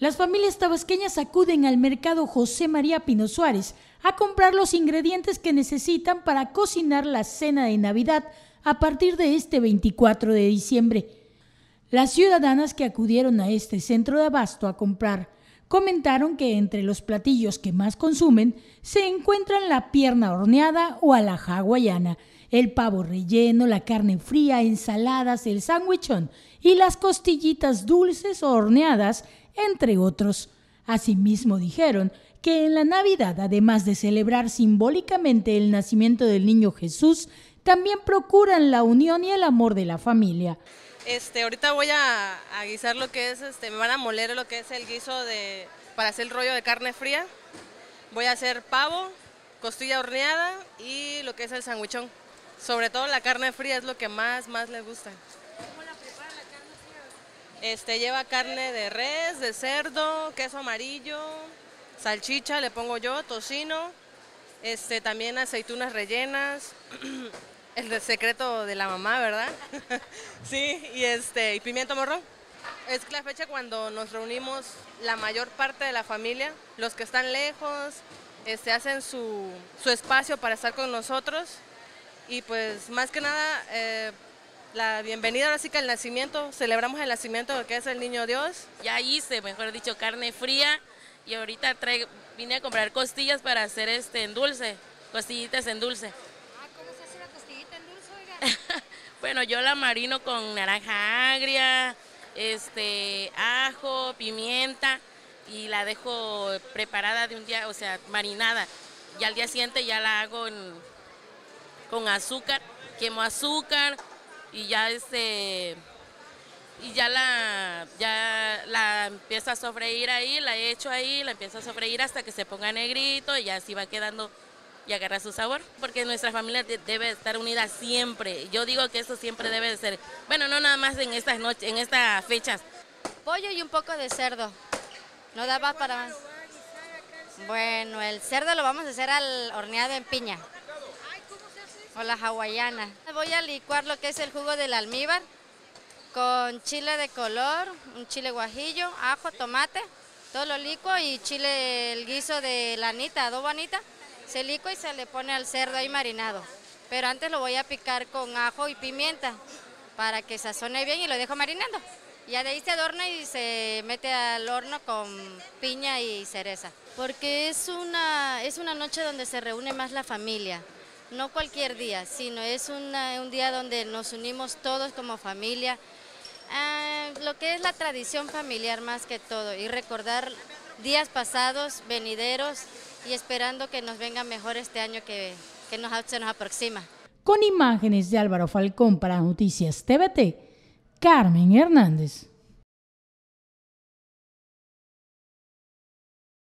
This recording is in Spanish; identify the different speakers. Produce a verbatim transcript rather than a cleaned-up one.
Speaker 1: Las familias tabasqueñas acuden al mercado José María Pino Suárez a comprar los ingredientes que necesitan para cocinar la cena de Navidad a partir de este veinticuatro de diciembre. Las ciudadanas que acudieron a este centro de abasto a comprar comentaron que entre los platillos que más consumen se encuentran la pierna horneada o alhaja hawaiana, el pavo relleno, la carne fría, ensaladas, el sandwichón y las costillitas dulces o horneadas, entre otros. Asimismo dijeron que en la Navidad, además de celebrar simbólicamente el nacimiento del niño Jesús, también procuran la unión y el amor de la familia.
Speaker 2: Este, ahorita voy a, a guisar lo que es, este, me van a moler lo que es el guiso de, para hacer el rollo de carne fría. Voy a hacer pavo, costilla horneada y lo que es el sandwichón. Sobre todo la carne fría es lo que más, más les gusta.
Speaker 3: ¿Cómo la prepara la carne fría?
Speaker 2: Este, lleva carne de res, de cerdo, queso amarillo, salchicha, le pongo yo, tocino, este, también aceitunas rellenas. El de secreto de la mamá, ¿verdad? Sí, y este y pimiento morrón. Es la fecha cuando nos reunimos la mayor parte de la familia, los que están lejos, este, hacen su, su espacio para estar con nosotros y pues más que nada eh, la bienvenida, ahora sí que el nacimiento, celebramos el nacimiento de lo que es el niño Dios.
Speaker 4: Ya hice, mejor dicho, carne fría y ahorita traigo, vine a comprar costillas para hacer este en dulce, costillitas en dulce. Bueno, yo la marino con naranja agria, este, ajo, pimienta y la dejo preparada de un día, o sea, marinada. Y al día siguiente ya la hago en, con azúcar, quemo azúcar y ya este y ya la ya la empiezo a sofreír ahí, la echo ahí, la empiezo a sofreír hasta que se ponga negrito y así va quedando y agarra su sabor, porque nuestra familia debe estar unida siempre. Yo digo que eso siempre debe de ser, bueno, no nada más en estas noches, en estas fechas.
Speaker 3: Pollo y un poco de cerdo, no daba para más. Bueno, el cerdo lo vamos a hacer al horneado en piña, o la hawaiana. Voy a licuar lo que es el jugo del almíbar, con chile de color, un chile guajillo, ajo, tomate, todo lo licuo y chile, el guiso de la anita, adobo anita. Se licua y se le pone al cerdo ahí marinado, pero antes lo voy a picar con ajo y pimienta para que sazone bien y lo dejo marinando. Ya de ahí se adorna y se mete al horno con piña y cereza. Porque es una, es una noche donde se reúne más la familia, no cualquier día, sino es una, un día donde nos unimos todos como familia. Ah, lo que es la tradición familiar más que todo y recordar días pasados, venideros, y esperando que nos venga mejor este año que, que nos, se nos aproxima.
Speaker 1: Con imágenes de Álvaro Falcón para Noticias T V T, Carmen Hernández.